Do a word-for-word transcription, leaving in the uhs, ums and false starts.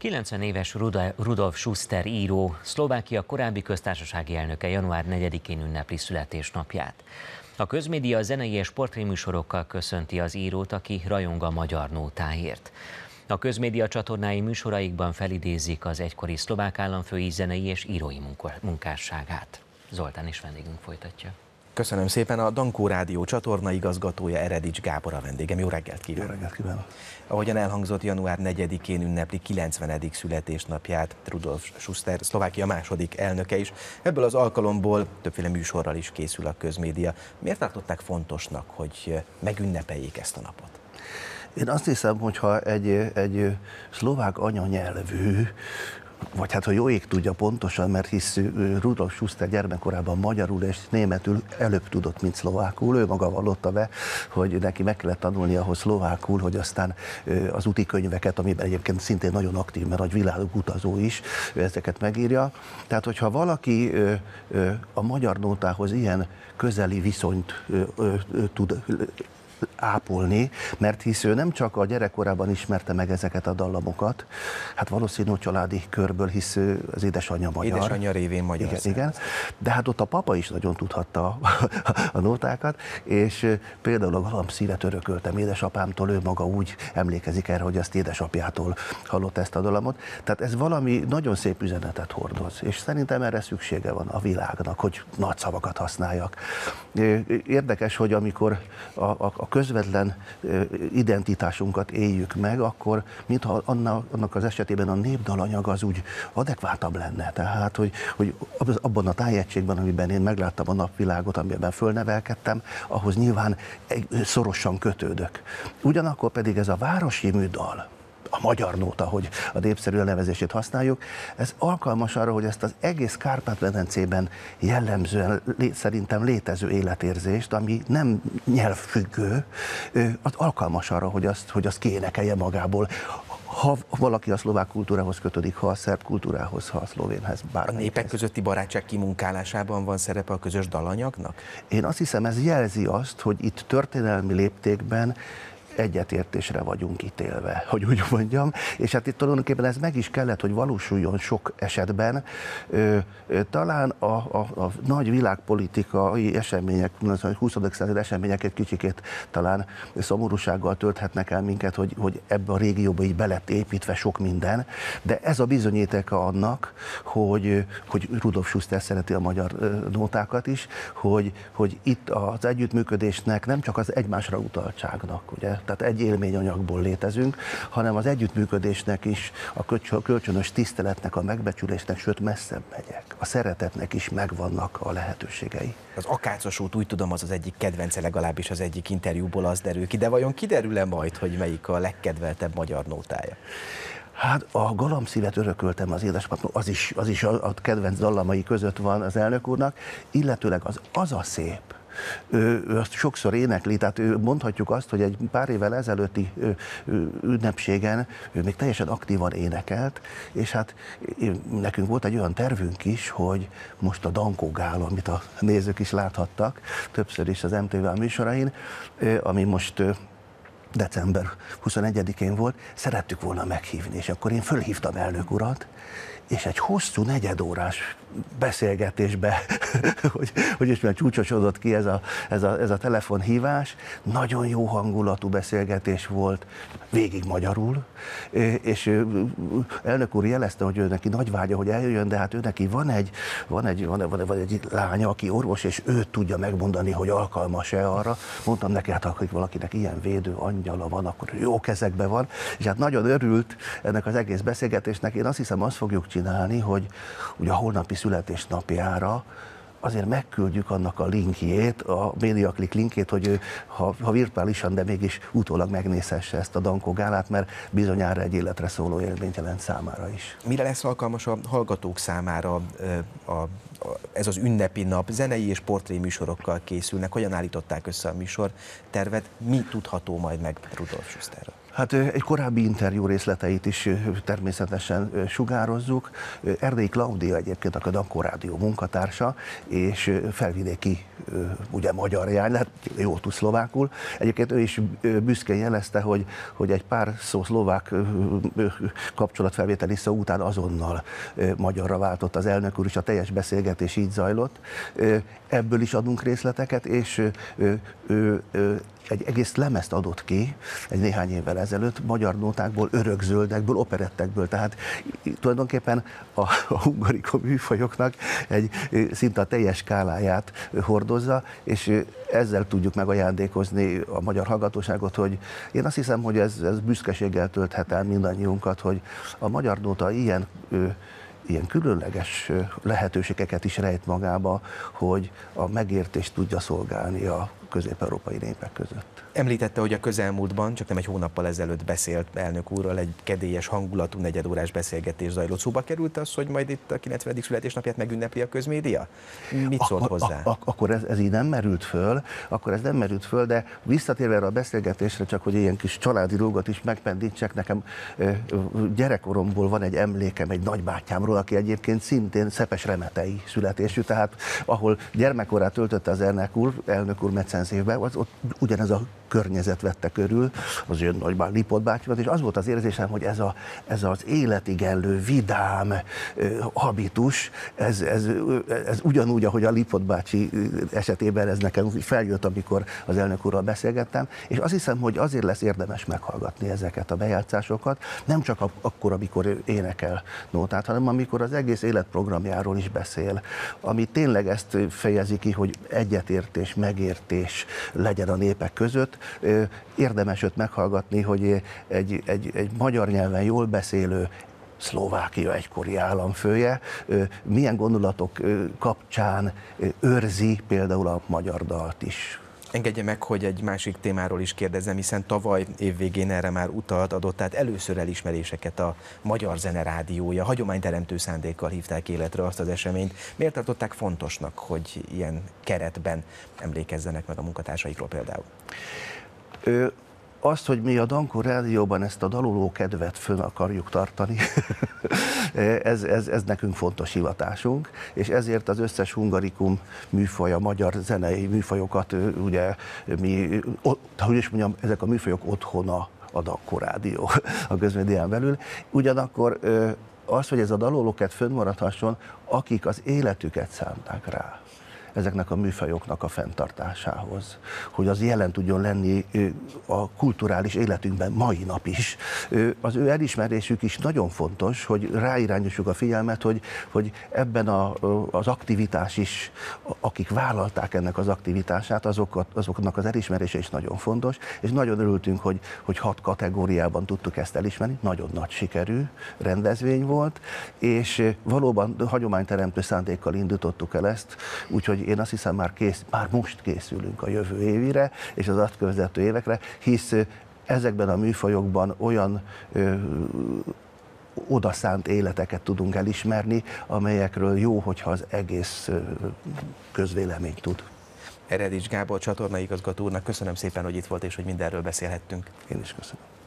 kilencven éves Rudolf Schuster író, Szlovákia korábbi köztársasági elnöke január negyedikén ünnepli születésnapját. A közmédia zenei és portréműsorokkal köszönti az írót, aki rajong a magyar nótáért. A közmédia csatornái műsoraikban felidézik az egykori szlovák államfői zenei és írói munkásságát. Zoltán és vendégünk folytatja. Köszönöm szépen, a Dankó Rádió csatorna igazgatója, Eredics Gábor a vendégem. Jó reggelt kívánok! Jó reggelt kívánok! Ahogyan elhangzott, január negyedikén ünnepli kilencvenedik születésnapját Rudolf Schuster, Szlovákia második elnöke is. Ebből az alkalomból többféle műsorral is készül a közmédia. Miért tartották fontosnak, hogy megünnepeljék ezt a napot? Én azt hiszem, hogyha egy, egy szlovák anyanyelvű, vagy hát, ha jó ég tudja pontosan, mert hisz Rudolf Schuster gyermekkorában magyarul és németül előbb tudott, mint szlovákul. Ő maga vallotta be, hogy neki meg kellett tanulni ahhoz szlovákul, hogy aztán az úti könyveket, amiben egyébként szintén nagyon aktív, mert nagy világutazó is, ezeket megírja. Tehát, hogyha valaki a magyar nótához ilyen közeli viszonyt tud ápolni, mert hisz ő nem csak a gyerekkorában ismerte meg ezeket a dallamokat, hát valószínű családi körből, hisz az édesanyja magyar. Édesanyja révén magyar. Igen, igen, de hát ott a papa is nagyon tudhatta a, a nótákat, és például a Galamb-szívet örököltem édesapámtól, ő maga úgy emlékezik erre, hogy azt édesapjától hallott ezt a dallamot. Tehát ez valami nagyon szép üzenetet hordoz, és szerintem erre szüksége van a világnak, hogy nagy szavakat használjak. Érdekes, hogy amikor a, a, a közvetlen identitásunkat éljük meg, akkor mintha annak az esetében a népdalanyag az úgy adekvátabb lenne. Tehát, hogy, hogy abban a tájegységben, amiben én megláttam a napvilágot, amiben fölnevelkedtem, ahhoz nyilván szorosan kötődök. Ugyanakkor pedig ez a városi műdal, a magyar nóta, hogy a népszerű elnevezését használjuk, ez alkalmas arra, hogy ezt az egész Kárpát-medencében jellemzően szerintem létező életérzést, ami nem nyelvfüggő, az alkalmas arra, hogy azt, hogy azt kiénekelje magából. Ha valaki a szlovák kultúrához kötődik, ha a szerb kultúrához, ha a szlovénhez, bármelyik. A népek közötti barátság kimunkálásában van szerepe a közös dalanyagnak? Én azt hiszem, ez jelzi azt, hogy itt történelmi léptékben egyetértésre vagyunk ítélve, hogy úgy mondjam, és hát itt tulajdonképpen ez meg is kellett, hogy valósuljon sok esetben. Ö, ö, talán a, a, a nagy világpolitikai események, a huszadik század események egy kicsikét talán szomorúsággal tölthetnek el minket, hogy, hogy ebbe a régióba így be lett építve sok minden, de ez a bizonyítéka annak, hogy, hogy Rudolf Schuster szereti a magyar nótákat is, hogy, hogy itt az együttműködésnek nem csak az egymásra utaltságnak, ugye, tehát egy élményanyagból létezünk, hanem az együttműködésnek is, a kölcsönös tiszteletnek, a megbecsülésnek, sőt messzebb megyek. A szeretetnek is megvannak a lehetőségei. Az Akácos út, úgy tudom, az az egyik kedvence, legalábbis az egyik interjúból az derül ki, de vajon kiderül-e majd, hogy melyik a legkedveltebb magyar nótája? Hát a Galamb-szívet örököltem az édesapámtól, az is, az is a, a kedvenc dallamai között van az elnök úrnak, illetőleg az az a szép, Ő, ő azt sokszor énekli, tehát ő, mondhatjuk azt, hogy egy pár évvel ezelőtti ő, ő, ünnepségen ő még teljesen aktívan énekelt, és hát nekünk volt egy olyan tervünk is, hogy most a Dankó Gála, amit a nézők is láthattak, többször is az em té vé műsorain, ami most december huszonegyedikén volt, szerettük volna meghívni, és akkor én fölhívtam elnök urat, és egy hosszú negyedórás beszélgetésbe, hogy, hogy is már csúcsosodott ki ez a, ez, a, ez a telefonhívás, nagyon jó hangulatú beszélgetés volt, végig magyarul, és elnök úr jelezte, hogy ő neki nagy vágya, hogy eljöjjön, de hát ő neki van egy, van egy, van, van, van egy lánya, aki orvos, és ő tudja megmondani, hogy alkalmas-e arra. Mondtam neki, hát ha valakinek ilyen védő angyala van, akkor jó kezekben van, és hát nagyon örült ennek az egész beszélgetésnek. Én azt hiszem, azt fogjuk csinálni, hogy ugye a holnapi születésnapjára azért megküldjük annak a linkjét, a MediaClick linkjét, hogy ő, ha, ha virtuálisan, de mégis utólag megnézhesse ezt a Dankó Gálát, mert bizonyára egy életre szóló élményt jelent számára is. Mire lesz alkalmas a hallgatók számára a, a, ez az ünnepi nap? Zenei és portréműsorokkal készülnek. Hogyan állították össze a műsortervet? Mi tudható majd meg Rudolf Schusterről? Hát egy korábbi interjú részleteit is természetesen sugározzuk. Erdélyi Klaudia egyébként a Dankó Rádió munkatársa, és felvidéki ugye magyar jány, hát jó tud szlovákul. Egyébként ő is büszkén jelezte, hogy, hogy egy pár szó szlovák kapcsolatfelvételi szó után azonnal magyarra váltott az elnök úr, és a teljes beszélgetés így zajlott. Ebből is adunk részleteket, és ő, ő, ő egy egész lemezt adott ki egy néhány évvel ezelőtt, magyar nótákból, örökzöldekből, operettekből, tehát tulajdonképpen a, a hungarikum műfajoknak egy szinte a teljes skáláját hordozza, és ezzel tudjuk megajándékozni a magyar hallgatóságot, hogy én azt hiszem, hogy ez, ez büszkeséggel tölthet el mindannyiunkat, hogy a magyar nóta ilyen ilyen különleges lehetőségeket is rejt magába, hogy a megértést tudja szolgálni a közép-európai népek között. Említette, hogy a közelmúltban, csak nem egy hónappal ezelőtt beszélt elnök úrral, egy kedélyes hangulatú negyedórás beszélgetés zajlott. Szóba került az, hogy majd itt a kilencvenedik születésnapját megünnepli a közmédia? Mit szólt akkor, hozzá? Ak akkor ez, ez így nem merült föl, akkor ez nem merült föl, de visszatérve erre a beszélgetésre, csak hogy ilyen kis családi dolgot is megpendítsek, nekem gyerekkoromból van egy emlékem egy nagybátyámról, aki egyébként szintén szepes-remetei születésű, tehát ahol gyermekkorát töltötte az elnök úr, elnök úr Metszenzévben, ott ugyanez a környezet vette körül, az olyan nagybár Lipott bácsi volt, és az volt az érzésem, hogy ez, a, ez az életigenlő, vidám habitus, ez, ez, ez ugyanúgy, ahogy a Lipott bácsi esetében ez nekem feljött, amikor az elnök úrral beszélgettem, és azt hiszem, hogy azért lesz érdemes meghallgatni ezeket a bejátszásokat, nem csak akkor, amikor ő énekel nótát, hanem amikor az egész életprogramjáról is beszél, ami tényleg ezt fejezi ki, hogy egyetértés, megértés legyen a népek között. Érdemes őt meghallgatni, hogy egy, egy, egy magyar nyelven jól beszélő Szlovákia egykori államfője milyen gondolatok kapcsán őrzi például a magyar dalt is. Engedje meg, hogy egy másik témáról is kérdezzem, hiszen tavaly évvégén erre már utalt, adott, tehát először elismeréseket a Magyar Zene Rádiója, hagyományteremtő szándékkal hívták életre azt az eseményt. Miért tartották fontosnak, hogy ilyen keretben emlékezzenek meg a munkatársaikról például? Ö Azt, hogy mi a Dankó Rádióban ezt a daloló kedvet fönn akarjuk tartani, ez, ez, ez nekünk fontos hivatásunk, és ezért az összes hungarikum műfaj, a magyar zenei műfajokat, ugye mi, hogy is mondjam, ezek a műfajok otthona a Dankó Rádió a közmédián belül. Ugyanakkor az, hogy ez a dalolóket fönnmaradhasson, akik az életüket szánták rá ezeknek a műfajoknak a fenntartásához, hogy az jelen tudjon lenni a kulturális életünkben mai nap is. Az ő elismerésük is nagyon fontos, hogy ráirányítsuk a figyelmet, hogy, hogy ebben a, az aktivitás is, akik vállalták ennek az aktivitását, azokat, azoknak az elismerése is nagyon fontos, és nagyon örültünk, hogy, hogy hat kategóriában tudtuk ezt elismerni, nagyon nagy sikerű rendezvény volt, és valóban hagyományteremtő szándékkal indítottuk el ezt, úgyhogy én azt hiszem, már, kész, már most készülünk a jövő évire, és az azt követő évekre, hisz ezekben a műfajokban olyan ö, odaszánt életeket tudunk elismerni, amelyekről jó, hogyha az egész ö, közvélemény tud. Eredics Gábor csatornaigazgató úrnak köszönöm szépen, hogy itt volt, és hogy mindenről beszélhettünk. Én is köszönöm.